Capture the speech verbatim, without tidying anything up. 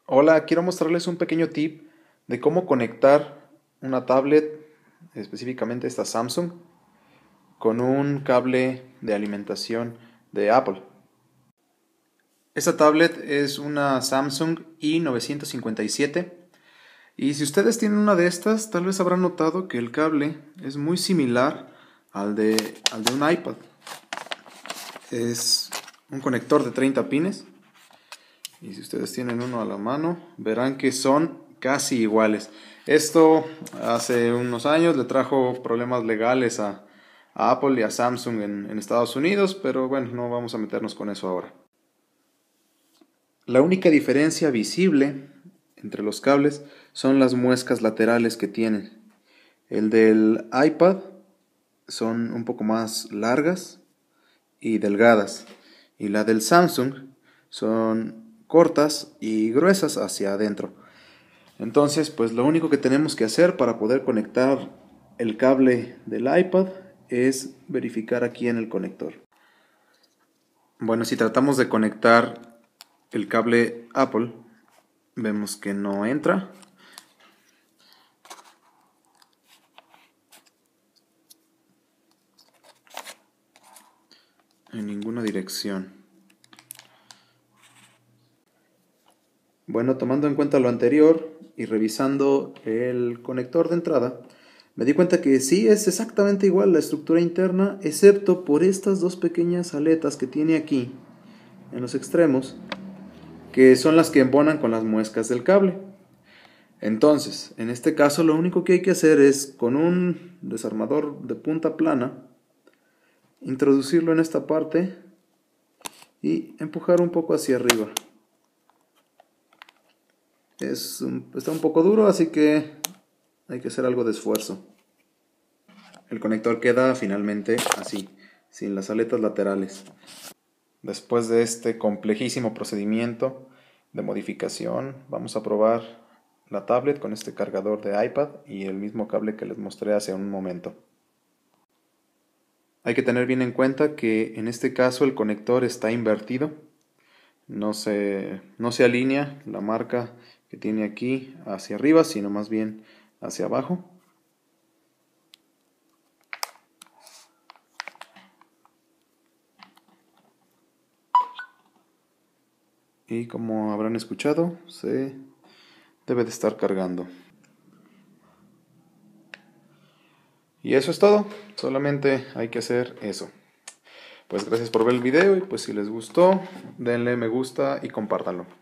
Hola, quiero mostrarles un pequeño tip de cómo conectar una tablet, específicamente esta Samsung, con un cable de alimentación de Apple. Esta tablet es una Samsung i novecientos cincuenta y siete y si ustedes tienen una de estas, tal vez habrán notado que el cable es muy similar al de, al de un iPad. Es un conector de treinta pines. Y si ustedes tienen uno a la mano, verán que son casi iguales. Esto hace unos años le trajo problemas legales a, a Apple y a Samsung en, en Estados Unidos, pero bueno, no vamos a meternos con eso ahora. La única diferencia visible entre los cables son las muescas laterales que tienen. El del iPad son un poco más largas y delgadas, y la del Samsung son cortas y gruesas hacia adentro. Entonces, pues lo único que tenemos que hacer para poder conectar el cable del iPad es verificar aquí en el conector. Bueno, si tratamos de conectar el cable Apple, vemos que no entra. En ninguna dirección. Bueno, tomando en cuenta lo anterior y revisando el conector de entrada, me di cuenta que sí es exactamente igual la estructura interna, excepto por estas dos pequeñas aletas que tiene aquí, en los extremos, que son las que embonan con las muescas del cable. Entonces, en este caso lo único que hay que hacer es, con un desarmador de punta plana, introducirlo en esta parte y empujar un poco hacia arriba. Es un, está un poco duro, así que hay que hacer algo de esfuerzo. El conector queda finalmente así, sin las aletas laterales. Después de este complejísimo procedimiento de modificación, vamos a probar la tablet con este cargador de iPad y el mismo cable que les mostré hace un momento. Hay que tener bien en cuenta que en este caso el conector está invertido. No se, no se alinea la marca que tiene aquí hacia arriba, sino más bien hacia abajo. Y como habrán escuchado, se debe de estar cargando. Y eso es todo, solamente hay que hacer eso. Pues gracias por ver el video y pues si les gustó, denle me gusta y compártanlo.